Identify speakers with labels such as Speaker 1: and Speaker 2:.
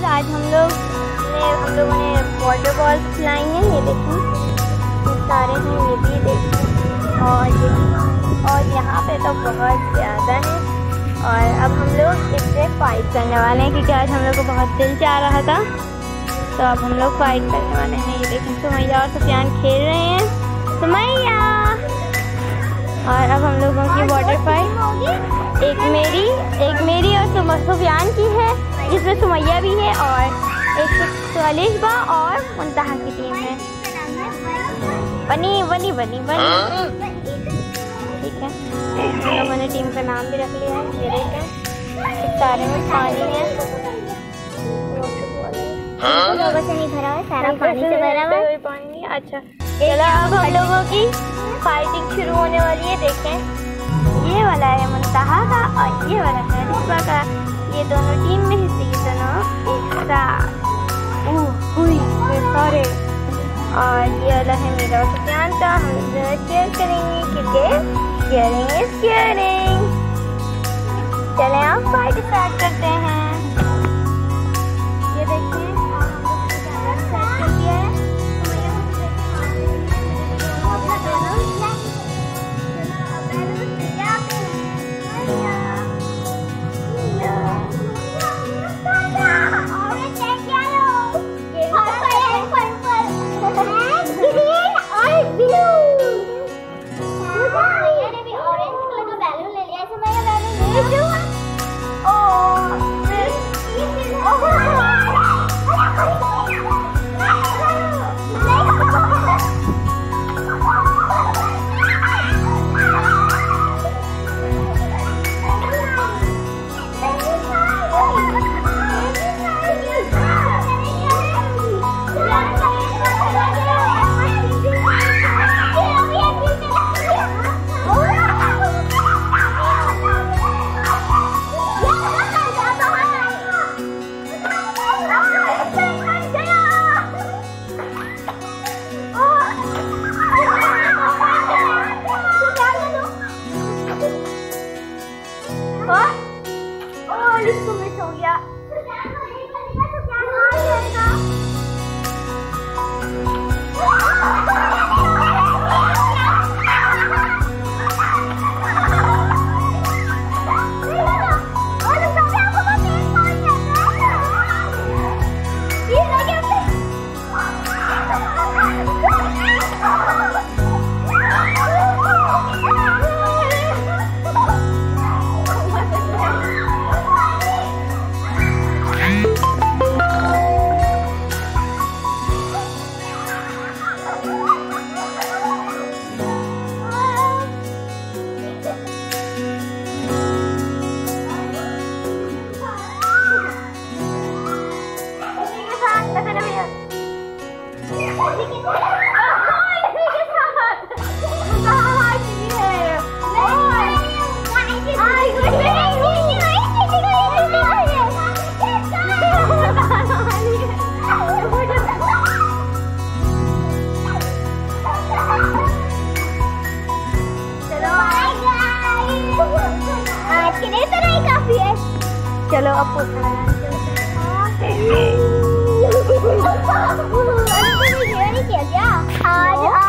Speaker 1: आज हम लोगों ने वाटर बॉल्स खिलाई हैं। ये देखिए सारे हैं, ये भी देखिए और यहाँ पे तो बहुत ज़्यादा है। और अब हम लोग इससे फाइट करने वाले हैं क्योंकि आज हम लोग को बहुत दिल चाह रहा था, तो अब हम लोग फाइट करने वाले हैं। ये देखिए सुमैया और सुफियान खेल रहे हैं। सुमैया और अब हम लोगों की वाटर फाइट एक मेरी और सुफियान की है, जिसमें सुमैया भी है और एक अलिशबा और मुंतहा की टीम है। बनी बनी बनी बनी ठीक है, हम लोगों ने टीम का नाम भी रख लिया है। ये देखें इस सारे में पानी है,
Speaker 2: से नहीं भरा है, सारा पानी से भरा हुआ है।
Speaker 1: पानी अच्छा चलो अब हम लोगों की फाइटिंग शुरू होने वाली है। देखें ये वाला है मुंतहा का और ये वाला है अलिशबा का। ये दोनों टीम में हिस्से, ये दोनों एक साथ सारे। और ये वाला है मेरा और सुफियान का। हम शेयर करेंगे क्योंकि शेयरिंग इज केयरिंग। चलें आप फाइट स्टार्ट करते हैं। ये देखिए सेट कर दिया है। चलो अब
Speaker 2: क्या आज